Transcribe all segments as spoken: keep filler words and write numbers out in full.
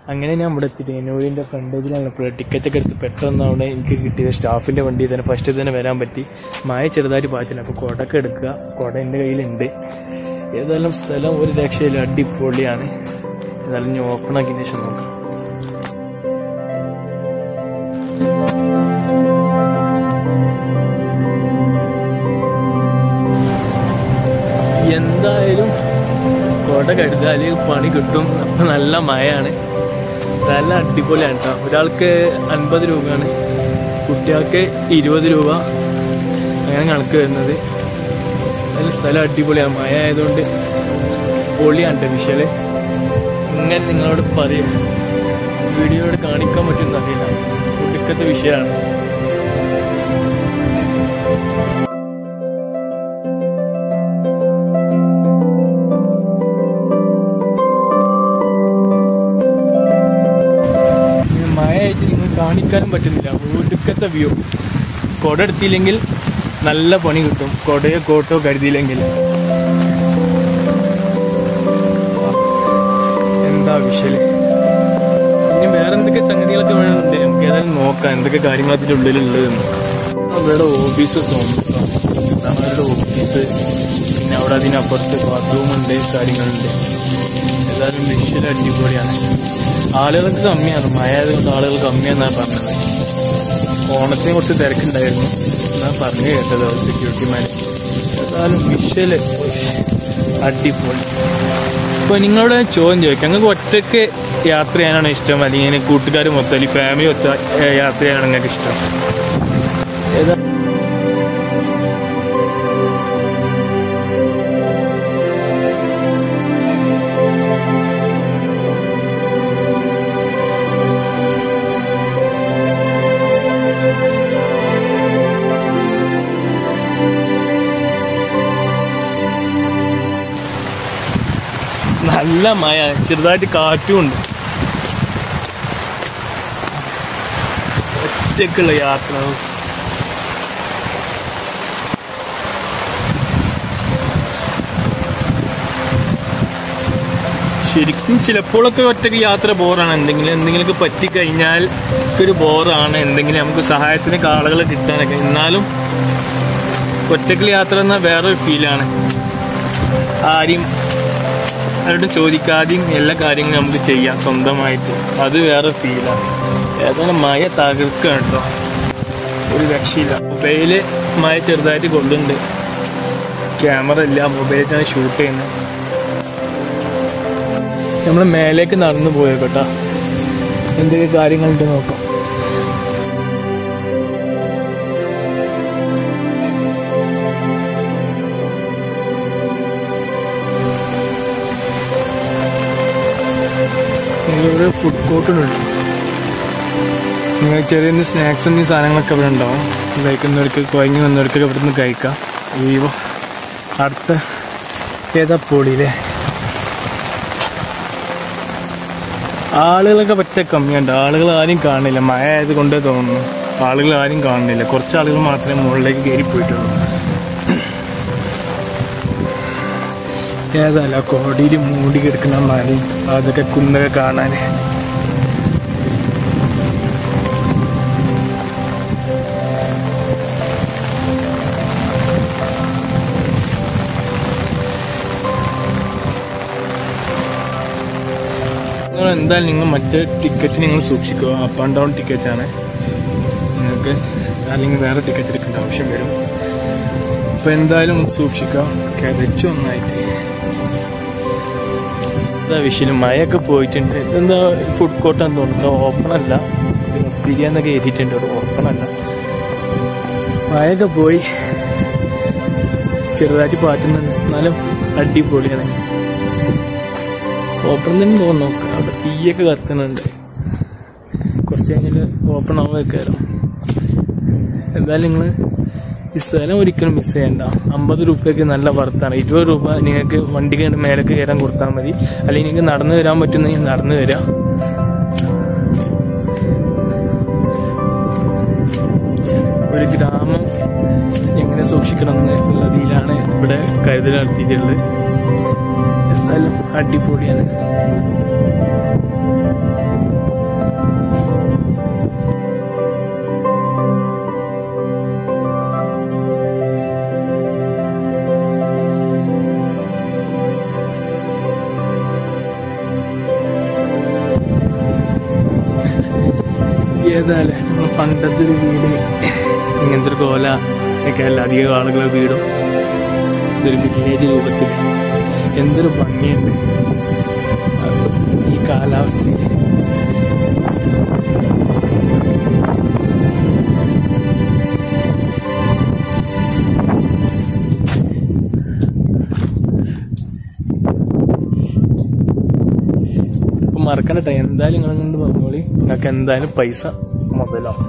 അങ്ങനെ ഞാൻ ഇവിടെ എത്തിയിട്ട് നൂറിൻ്റെ ഫ്രണ്ടേജിലാണ് ഇപ്പോൾ ടിക്കറ്റൊക്കെ എടുത്ത് പെട്ടെന്നാണ് എനിക്ക് കിട്ടിയത്. സ്റ്റാഫിൻ്റെ വണ്ടി തന്നെ ഫസ്റ്റ് തന്നെ വരാൻ പറ്റി. മഴ ചെറുതായിട്ട് പാറ്റില്ല, അപ്പോൾ കുടയൊക്കെ എടുക്കുക. കുട എൻ്റെ കയ്യിലുണ്ട്. ഏതായാലും സ്ഥലം ഒരു രക്ഷയില്ല, അടിപൊളിയാണ്. ഏതായാലും ഞാൻ ഓപ്പൺ ആക്കിയതിന് ശേഷം നോക്കാം. എന്തായാലും കുട കരുതാൽ പണി കിട്ടും. അപ്പം നല്ല മഴയാണ്. സ്ഥലം അടിപൊളിയാണ് കേട്ടോ. ഒരാൾക്ക് അൻപത് രൂപയാണ്, കുട്ടികൾക്ക് ഇരുപത് രൂപ അങ്ങനെ കണക്ക് വരുന്നത്. അതിൽ സ്ഥലം അടിപൊളിയാണ്. മഴ ആയതുകൊണ്ട് പൊളിയാണ് കേട്ടോ വിഷല്. ഇങ്ങനെ നിങ്ങളോട് പറയും, വീഡിയോയോട് കാണിക്കാൻ പറ്റുമെന്ന് അറിയില്ല. ഒടുക്കത്തെ വിഷയമാണ്. കാണിക്കാനും പറ്റുന്നില്ല. ഒടുക്കത്തെ വ്യൂ. കുട എടുത്തില്ലെങ്കിൽ നല്ല പണി കിട്ടും. കുടയോ കോട്ടോ കരുതിയില്ലെങ്കിൽ എന്താ വിഷല്. ഇനി വേറെ എന്തൊക്കെ സംഗതികളൊക്കെ വേണമെന്നുണ്ട് നമുക്ക് ഏതായാലും നോക്കാം, എന്തൊക്കെ കാര്യങ്ങൾ അതിൻ്റെ ഉള്ളിലുള്ളതെന്ന്. അവരുടെ ഓഫീസ് തോന്നുന്നു, അവരുടെ ഓഫീസ്. പിന്നെ അവിടെ അതിനപ്പുറത്ത് ബാത്റൂമുണ്ട്, കാര്യങ്ങളുണ്ട്. ഏതായാലും വിഷല് അടിപൊളിയാണ്. ആളുകൾക്ക് കമ്മിയാണ്, മഴ ആയതുകൊണ്ട് ആളുകൾ കമ്മിയാണെന്നാണ് പറഞ്ഞത്. ഓണത്തിനെ കുറിച്ച് തിരക്കുണ്ടായിരുന്നു എന്നാണ് പറഞ്ഞു കേട്ടത് സെക്യൂരിറ്റിമാർ. ഏതായാലും വിഷല് അടിപൊളി. ഇപ്പോൾ നിങ്ങളോട് ചോദ്യം ചോദിക്കാം, നിങ്ങൾക്ക് ഒറ്റയ്ക്ക് യാത്ര ചെയ്യാനാണ് ഇഷ്ടം, അല്ലെങ്കിൽ കൂട്ടുകാർ മൊത്തം അല്ലെങ്കിൽ ഫാമിലി മൊത്തം യാത്ര ചെയ്യാനാണ് നിങ്ങൾക്ക് ഇഷ്ടം? ഏതാ നല്ല മഴ, ചെറുതായിട്ട് കാറ്റും ഉണ്ട്. ഒറ്റയ്ക്കുള്ള യാത്ര. ശരിക്കും ചിലപ്പോഴൊക്കെ ഒറ്റയ്ക്ക് യാത്ര ബോറാണ്. എന്തെങ്കിലും എന്തെങ്കിലുമൊക്കെ പറ്റിക്കഴിഞ്ഞാൽ ഒരു ബോറാണ്. എന്തെങ്കിലും നമുക്ക് സഹായത്തിനൊക്കെ ആളുകളെ കിട്ടാനൊക്കെ. എന്നാലും ഒറ്റയ്ക്കുള്ള യാത്ര എന്നാൽ വേറൊരു ഫീലാണ്. ആരെയും അവരോട് ചോദിക്കാതെയും എല്ലാ കാര്യങ്ങളും നമുക്ക് ചെയ്യാം സ്വന്തമായിട്ട്. അത് വേറെ ഫീലാണ്. ഏതായാലും മഴ തകർക്കുകയാണ് കേട്ടോ, ഒരു രക്ഷയില്ല. മൊബൈല് മഴ ചെറുതായിട്ട് കൊള്ളുന്നുണ്ട്. ക്യാമറ ഇല്ല, മൊബൈലിലാണ് ഷൂട്ട് ചെയ്യുന്നത്. നമ്മൾ മേലേക്ക് നടന്നു പോയേക്കോട്ടാ, എന്തൊക്കെ കാര്യങ്ങളുണ്ട് നോക്കാം. ഇവിടെ ഫുഡ് കോർട്ടുണ്ട്. നിങ്ങൾ ചെറിയ സ്നാക്സ് എന്നീ സാധനങ്ങളൊക്കെ ഇവിടെ ഉണ്ടാവും. കഴിക്കുന്നവർക്ക് കുഴങ്ങി വന്നവർക്കൊക്കെ ഇവിടെ നിന്ന് കഴിക്കാം. വീവോ അടുത്ത ഏതാ പൊടിയില്ലേ. ആളുകളൊക്കെ പറ്റ കമ്മിയുണ്ട്. ആളുകൾ ആരും കാണില്ല, മഴ ആയത് കൊണ്ടേ തോന്നുന്നു. ആളുകൾ ആരും കാണുന്നില്ല. കുറച്ച് ആളുകൾ മാത്രമേ മുകളിലേക്ക് കയറി പോയിട്ടുള്ളൂ. ഏതല്ല കോടിയിൽ മൂടി കിടക്കുന്ന മലയും അതൊക്കെ കുന്നൊക്കെ കാണാൻ. നിങ്ങൾ എന്തായാലും നിങ്ങൾ മറ്റേ ടിക്കറ്റ് നിങ്ങൾ സൂക്ഷിക്കുക. അപ്പ് ആൻഡ് ഡൗൺ ടിക്കറ്റാണ്. നിങ്ങൾക്ക് അല്ലെങ്കിൽ വേറെ ടിക്കറ്റ് എടുക്കേണ്ട ആവശ്യം വരും. അപ്പോൾ എന്തായാലും സൂക്ഷിക്കുക. കിതച്ചു ഒന്നായിട്ട് എന്താ വിഷയം. മഴയൊക്കെ പോയിട്ടുണ്ട്. എന്താ ഫുഡ് കോർട്ടാന്ന് തോന്നുന്നു, ഓപ്പൺ അല്ല. ബിരിയാന്നൊക്കെ എഴുതിയിട്ടുണ്ട്, ഓപ്പൺ അല്ല. മഴയൊക്കെ പോയി, ചെറുതായിട്ട് പാറ്റുന്നുണ്ട്, എന്നാലും അടിപൊളിയാണ്. ഓപ്പൺ തന്നെ തോന്നുന്നു. അവിടെ തീയൊക്കെ കത്തുന്നുണ്ട്. കുറച്ച് കഴിഞ്ഞാൽ ഓപ്പൺ ആവുകയൊക്കെയായിരുന്നു. എന്തായാലും നിങ്ങൾ ഈ സ്ഥലം ഒരിക്കലും മിസ് ചെയ്യണ്ട. അമ്പത് രൂപയ്ക്ക് നല്ല വർത്താണ്. ഇരുപത് രൂപ നിങ്ങൾക്ക് വണ്ടിക്ക് മേലേക്ക് കയറാൻ കൊടുത്താൽ മതി. അല്ലെങ്കിൽ നിങ്ങൾക്ക് നടന്നു വരാൻ പറ്റുന്നെങ്കിൽ നടന്നു വരാം. ഒരു ഗ്രാമം എങ്ങനെ സൂക്ഷിക്കണം എന്നുള്ളതിലാണ് ഇവിടെ കരുതൽ നടത്തിയിട്ടുള്ളത്. എന്തായാലും അടിപൊളിയാണ്. ഏതായാലും നമ്മൾ പണ്ടത്തെ ഒരു വീട് ഇങ്ങനത്തെ ഒരു കോല ഒക്കെ അല്ല അധികം ആളുകളുടെ വീടും ഇതൊരു വില്ലേജ് രൂപത്തിൽ എന്തൊരു ഭംഗിയുണ്ട് ഈ കാലാവസ്ഥയിൽ. മറക്കണ്ട കേട്ടോ, എന്തായാലും നിങ്ങളെ കൊണ്ട് പറഞ്ഞോളി, നിങ്ങൾക്ക് എന്തായാലും പൈസ മുതലാവും.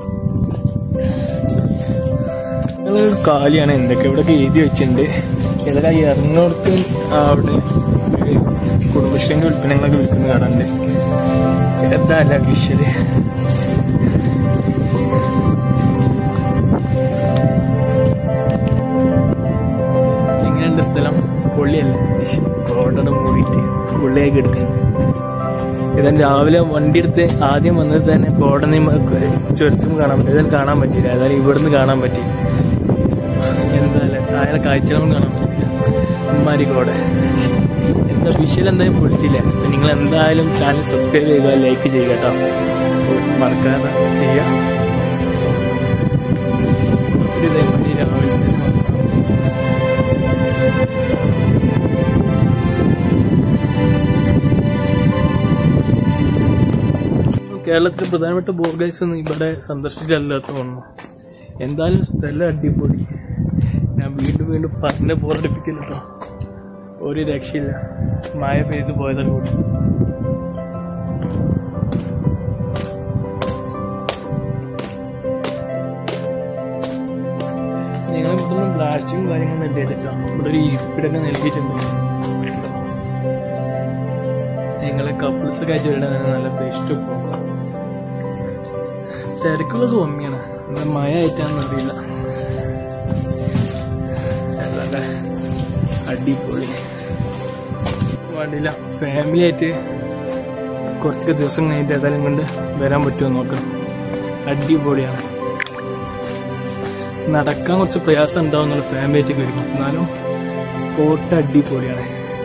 നിങ്ങളൊരു കാലിയാണ് എന്തൊക്കെ ഇവിടെയൊക്കെ എഴുതി വെച്ചിട്ടുണ്ട്. ഏതായാലും ഈ എറണാകുളത്ത് അവിടെ കുടുംബശ്രീൻ്റെ ഉൽപ്പന്നങ്ങളൊക്കെ വിൽക്കുന്ന കാണാണ്ട്. ഏതാല്ല വിഷല് എങ്ങനെയുണ്ട് സ്ഥലം? പൊള്ളിയല്ലേ, കോടയുടെ മൂടിയിട്ട് പൊള്ളിയാക്കി എടുക്കുന്നു. ഏതായാലും രാവിലെ വണ്ടി എടുത്ത് ആദ്യം വന്നത് തന്നെ കോടനെ ചുരത്തും കാണാൻ പറ്റും. ഏതായാലും കാണാൻ പറ്റില്ല, ഏതായാലും ഇവിടുന്ന് കാണാൻ പറ്റി. എന്തായാലും താഴെ കാഴ്ചകളും കാണാൻ പറ്റില്ല. അമ്മാരി കോട എന്താ വിഷയം എന്തായാലും പൊളിച്ചില്ല. നിങ്ങൾ എന്തായാലും ചാനൽ സബ്സ്ക്രൈബ് ചെയ്യുക, ലൈക്ക് ചെയ്യുക കേട്ടോ, മറക്കാതെ ചെയ്യുക. ഇതേമാതിരി രാവിലെ തന്നെ കേരളത്തിലെ പ്രധാനപ്പെട്ട ബോർഗൈസ് ഒന്നും ഇവിടെ സന്ദർശിച്ചല്ലാത്ത തോന്നുന്നു. എന്തായാലും സ്ഥലം അടിപൊളി. ഞാൻ വീണ്ടും വീണ്ടും പറഞ്ഞ് ബോറടിപ്പിക്കില്ല കേട്ടോ, ഒരു രക്ഷയില്ല. മഴ പെയ്ത് പോയതാണ് കൂടി. നിങ്ങൾ ഇവിടുന്ന് പ്ലാസ്റ്റിക്കും കാര്യങ്ങളൊന്നും ഇല്ല കേട്ടോ. ഇവിടെ ഒരു ഇരിപ്പിടൊക്കെ നൽകിയിട്ടുണ്ട്. നിങ്ങളെ കപ്പിൾസ് കഴിച്ചിട്ട് നല്ല ബെസ്റ്റ് പോകും. തിരക്കുള്ളത് കമ്മിയാണ്, എന്താ മഴ ആയിട്ടാണെന്ന് അറിയില്ല. അതല്ലേ അടിപൊളി വേണ്ടില്ല. ഫാമിലി ആയിട്ട് കുറച്ചൊക്കെ ദിവസം കഴിഞ്ഞിട്ട് ഏതായാലും കൊണ്ട് വരാൻ പറ്റുമോ നോക്കണം. അടിപൊളിയാണ്. നടക്കാൻ കുറച്ച് പ്രയാസം ഉണ്ടാവുന്നുള്ളൂ ഫാമിലി ആയിട്ട് വരുമ്പോൾ, എന്നാലും സ്പോട്ട് അടിപൊളിയാണ്.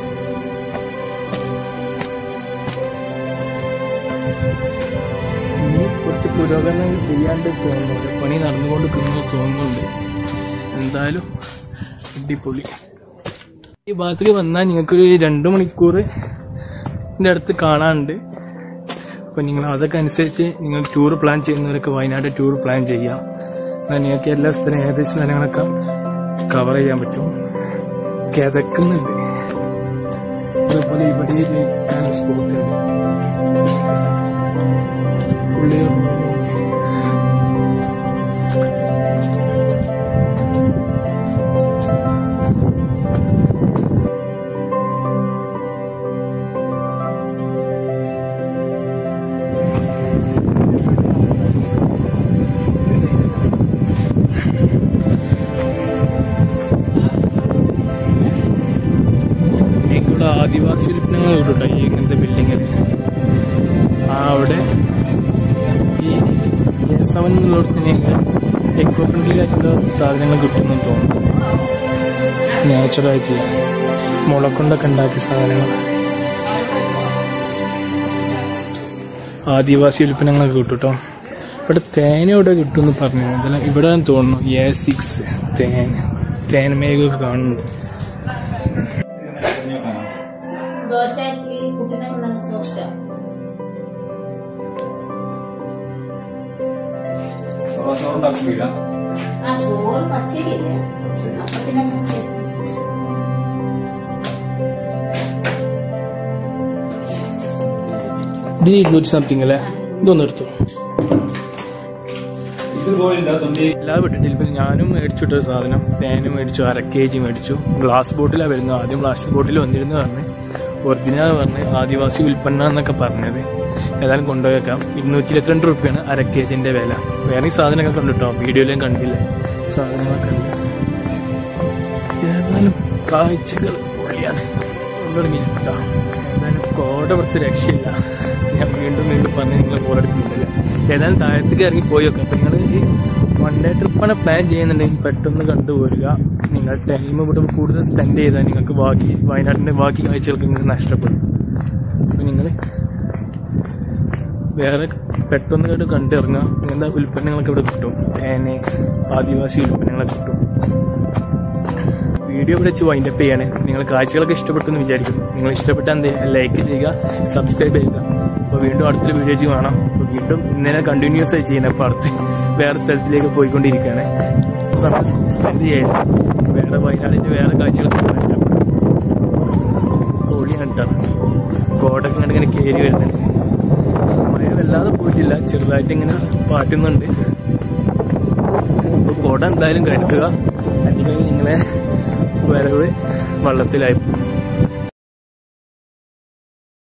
ഇനി കുറച്ച് പുരോഗമനങ്ങൾ ചെയ്യാണ്ട് തോന്നുന്നുണ്ട്, പണി നടന്നുകൊണ്ട് നിൽക്കുന്നു തോന്നുന്നുണ്ട്. എന്തായാലും അടിപൊളി. ഈ ഭാഗത്തേക്ക് വന്നാൽ നിങ്ങൾക്കൊരു രണ്ട് മണിക്കൂറിൻ്റെ അടുത്ത് കാണാനുണ്ട്. അപ്പോൾ നിങ്ങൾ അതൊക്കെ അനുസരിച്ച് നിങ്ങൾ ടൂർ പ്ലാൻ ചെയ്യുന്നവരൊക്കെ വയനാട് ടൂർ പ്ലാൻ ചെയ്യാം. എന്നാൽ നിങ്ങൾക്ക് എല്ലാ സ്ഥലം ഏകദേശം സ്ഥലങ്ങളൊക്കെ കവർ ചെയ്യാൻ പറ്റും. കിതക്കുന്നുണ്ട്. അതുപോലെ ഇവിടെ ഇരിക്കാൻ സ്പോട്ട് ഉള്ളിൽ ആദിവാസി ഉൽപ്പന്നങ്ങൾ കിട്ടും ഈ ഇങ്ങനത്തെ ബിൽഡിങ്ങിൽ. ആ അവിടെ ഈ സെവൻ എന്നുള്ളടത്തിന് എക്കോ ഫ്രണ്ട്ലി ആയിട്ടുള്ള സാധനങ്ങൾ കിട്ടുമെന്ന് തോന്നുന്നു. നാച്ചുറലായിട്ടുള്ള മുള കൊണ്ടൊക്കെ ഉണ്ടാക്കിയ സാധനങ്ങൾ, ആദിവാസി ഉൽപ്പന്നങ്ങളൊക്കെ കിട്ടും കേട്ടോ. ഇവിടെ തേന ഇവിടെ കിട്ടുമെന്ന് പറഞ്ഞു. അതെല്ലാം ഇവിടെ തോന്നുന്നു എ സിക്സ് തേൻ തേൻമേഘമൊക്കെ കാണുന്നുണ്ട്. ഇതിന് ഇരുന്നൂറ്റി സംതിങ് അല്ലേ? ഇതൊന്നും എടുത്തു. എല്ലാ വീട്ടിൽ ഞാനും മേടിച്ചിട്ടൊരു സാധനം തേനും മേടിച്ചു, അര കെ ജി മേടിച്ചു. ഗ്ലാസ് ബോട്ടിലാണ് വരുന്നത്. ആദ്യം പ്ലാസ്റ്റിക് ബോട്ടിൽ വന്നിരുന്നു പറഞ്ഞ് ഒറിജിനൽ പറഞ്ഞ് ആദിവാസി ഉൽപ്പന്നം എന്നൊക്കെ പറഞ്ഞത്. ഏതായാലും കൊണ്ടുപോയേക്കാം. ഇരുന്നൂറ്റി ഇരുപത്തിരണ്ട് റുപ്യാണ് അര കെ ജിന്റെ വില. വേറെ സാധനമൊക്കെ കണ്ടു കേട്ടോ, വീഡിയോയിലും കണ്ടില്ല സാധനങ്ങളൊക്കെ ഉണ്ട്. ഏതായാലും കാഴ്ചകൾ പൊളിയാണ് തുടങ്ങി കേട്ടോ. ഏതായാലും കോട പുറത്ത് രക്ഷയില്ല. ഞാൻ വീണ്ടും വീണ്ടും പറഞ്ഞ് നിങ്ങൾ ബോറടിക്കുന്നില്ല. ഏതായാലും താഴത്തേക്ക് ഇറങ്ങി പോയി വെക്കാം. അപ്പം നിങ്ങൾ ഈ വൺ ഡേ ട്രിപ്പാണ് പ്ലാൻ ചെയ്യുന്നുണ്ടെങ്കിൽ പെട്ടെന്ന് കണ്ടുപോരുക. നിങ്ങൾ ടൈം ഇവിടെ കൂടുതൽ സ്പെൻഡ് ചെയ്താൽ നിങ്ങൾക്ക് ബാക്കി വയനാട്ടിൻ്റെ ബാക്കി കാഴ്ചകൾക്ക് നിങ്ങൾക്ക് നഷ്ടപ്പെടും. അപ്പം നിങ്ങൾ വേറെ പെട്ടെന്ന് കേട്ട് കണ്ടിറങ്ങാം. ഇങ്ങനത്തെ ഉൽപ്പന്നങ്ങളൊക്കെ ഇവിടെ കിട്ടും. തേന്, ആദിവാസി ഉൽപ്പന്നങ്ങളൊക്കെ കിട്ടും. വീഡിയോ ഇവിടെ വെച്ച് വൈൻഡപ്പ് ചെയ്യാണ്. നിങ്ങൾ കാഴ്ചകളൊക്കെ ഇഷ്ടപ്പെട്ടെന്ന് വിചാരിക്കുന്നു. നിങ്ങൾ ഇഷ്ടപ്പെട്ടാൽ എന്ത് ചെയ്യുക, ലൈക്ക് ചെയ്യുക, സബ്സ്ക്രൈബ് ചെയ്യുക. അപ്പോൾ വീണ്ടും അടുത്തൊരു വീഡിയോ വെച്ച് കാണാം. അപ്പോൾ വീണ്ടും ഇന്നലെ കണ്ടിന്യൂസ് ആയി ചെയ്യുന്നത്. അപ്പോൾ അടുത്ത് വേറെ സ്ഥലത്തിലേക്ക് പോയിക്കൊണ്ടിരിക്കുകയാണ്. സമയം സ്പെൻഡ് ചെയ്യാൻ വേറെ വയനാടിൻ്റെ വേറെ കാഴ്ചകളൊക്കെ ഇഷ്ടപ്പെടും. പൊളി കണ്ടാണ്. കോടൊക്കെ കണ്ട് ഇങ്ങനെ കയറി വരുന്നുണ്ട്. മഴ വല്ലാതെ പോയിട്ടില്ല, ചെറുതായിട്ട് ഇങ്ങനെ പാട്ടുന്നുണ്ട്. അപ്പോൾ കോട എന്തായാലും കരുതുക, അല്ലെങ്കിൽ നിങ്ങളെ വരവ് വള്ളത്തിലായി.